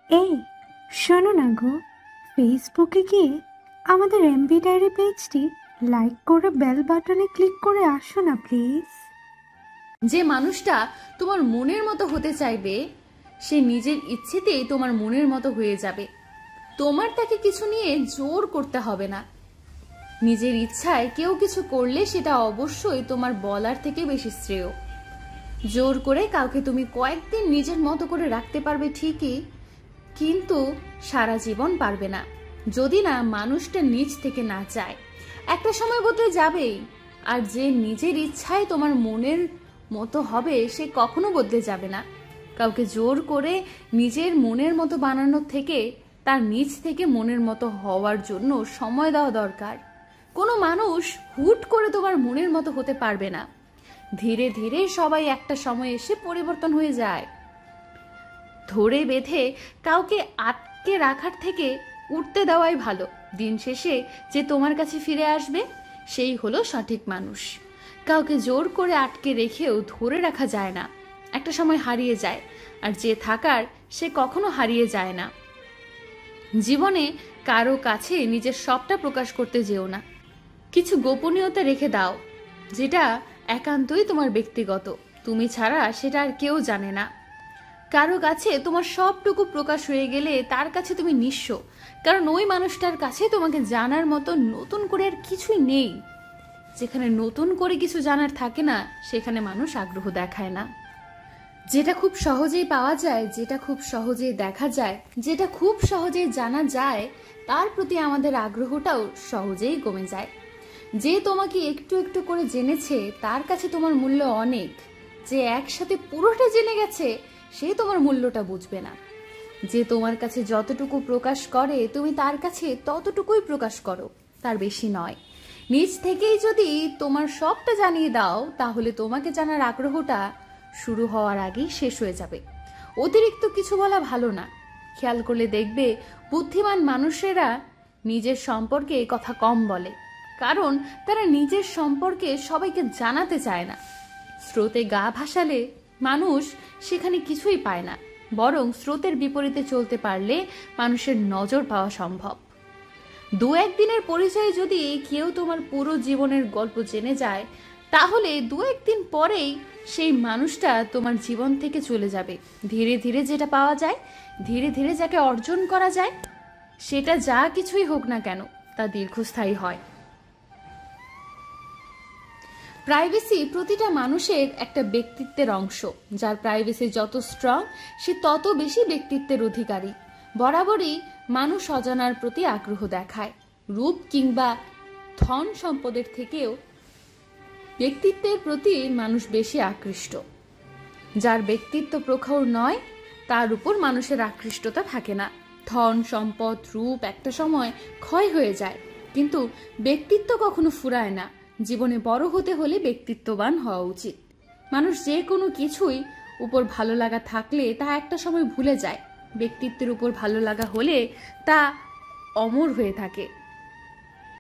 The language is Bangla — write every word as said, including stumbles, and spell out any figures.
এই শোনো না গো, ফেসবুকে গিয়ে আমাদের এমবি ডায়েরি পেজটি লাইক করে বেল বাটনে ক্লিক করে আসো না প্লিজ। যে মানুষটা তোমার মনের মতো হতে চাইবে সে নিজের ইচ্ছেতেই তোমার মনের মতো হয়ে যাবে। তোমার তাকে কিছু নিয়ে জোর করতে হবে না। নিজের ইচ্ছায় কেউ কিছু করলে সেটা অবশ্যই তোমার বলার থেকে বেশি শ্রেয়। জোর করে কাউকে তুমি কয়েকদিন নিজের মতো করে রাখতে পারবে ঠিকই, কিন্তু সারা জীবন পারবে না যদি না মানুষটা নিজ থেকে না চায়। একটা সময় বদলে যাবেই। আর যে নিজের ইচ্ছায় তোমার মনের মতো হবে সে কখনো বদলে যাবে না। কাউকে জোর করে নিজের মনের মতো বানানোর থেকে তার নিজ থেকে মনের মতো হওয়ার জন্য সময় দেওয়া দরকার। কোনো মানুষ হুট করে তোমার মনের মতো হতে পারবে না। ধীরে ধীরে সবাই একটা সময় এসে পরিবর্তন হয়ে যায়। ধরে বেঁধে কাউকে আটকে রাখার থেকে উঠতে দেওয়াই ভালো। দিন শেষে যে তোমার কাছে ফিরে আসবে সেই হলো সঠিক মানুষ। কাউকে জোর করে আটকে রেখেও ধরে রাখা যায় না, একটা সময় হারিয়ে যায়। আর যে থাকার সে কখনো হারিয়ে যায় না। জীবনে কারো কাছে নিজের সবটা প্রকাশ করতে যেও না। কিছু গোপনীয়তা রেখে দাও, যেটা একান্তই তোমার ব্যক্তিগত। তুমি ছাড়া সেটা আর কেউ জানে না। কারো কাছে তোমার সবটুকু প্রকাশ হয়ে গেলে তার কাছে তুমি নিঃস্ব, কারণ ওই মানুষটার কাছে তোমাকে জানার মতো নতুন করে আর কিছুই নেই। যেখানে নতুন করে কিছু জানার থাকে না সেখানে মানুষ আগ্রহ দেখায় না। যেটা খুব সহজেই পাওয়া যায়, যেটা খুব সহজেই দেখা যায়, যেটা খুব সহজেই জানা যায়, তার প্রতি আমাদের আগ্রহটাও সহজেই কমে যায়। যে তোমাকে একটু একটু করে জেনেছে তার কাছে তোমার মূল্য অনেক। যে একসাথে পুরোটা জেনে গেছে সে তোমার মূল্যটা বুঝবে না। যে তোমার কাছে যতটুকু প্রকাশ করে তুমি তার কাছে ততটুকুই প্রকাশ করো, তার বেশি নয়। নিজ থেকেই যদি তোমার সবটা জানিয়ে দাও তাহলে তোমাকে জানার আগ্রহটা শুরু হওয়ার আগেই শেষ হয়ে যাবে। অতিরিক্ত কিছু বলা ভালো না। খেয়াল করলে দেখবে বুদ্ধিমান মানুষেরা নিজের সম্পর্কে কথা কম বলে, কারণ তারা নিজের সম্পর্কে সবাইকে জানাতে চায় না। স্রোতে গা ভাসালে মানুষ সেখানে কিছুই পায় না, বরং স্রোতের বিপরীতে চলতে পারলে মানুষের নজর পাওয়া সম্ভব। দু একদিনের পরিচয়ে যদি কেউ তোমার পুরো জীবনের গল্প জেনে যায় তাহলে দু একদিন পরেই সেই মানুষটা তোমার জীবন থেকে চলে যাবে। ধীরে ধীরে যেটা পাওয়া যায়, ধীরে ধীরে যাকে অর্জন করা যায়, সেটা যা কিছুই হোক না কেন তা দীর্ঘস্থায়ী হয়। প্রাইভেসি প্রতিটা মানুষের একটা ব্যক্তিত্বের অংশ। যার প্রাইভেসি যত স্ট্রং সে তত বেশি ব্যক্তিত্বের অধিকারী। বরাবরই মানুষ অজানার প্রতি আগ্রহ দেখায়। রূপ কিংবা ধন সম্পদের থেকেও ব্যক্তিত্বের প্রতি মানুষ বেশি আকৃষ্ট। যার ব্যক্তিত্ব প্রখর নয় তার উপর মানুষের আকৃষ্টতা থাকে না। ধন সম্পদ রূপ একটা সময় ক্ষয় হয়ে যায়, কিন্তু ব্যক্তিত্ব কখনো ফুরায় না। জীবনে বড় হতে হলে ব্যক্তিত্ববান হওয়া উচিত। মানুষ যে কোনো কিছুই উপর ভালো লাগা থাকলে তা একটা সময় ভুলে যায়। ব্যক্তিত্বের উপর ভালো লাগা হলে তা অমর হয়ে থাকে।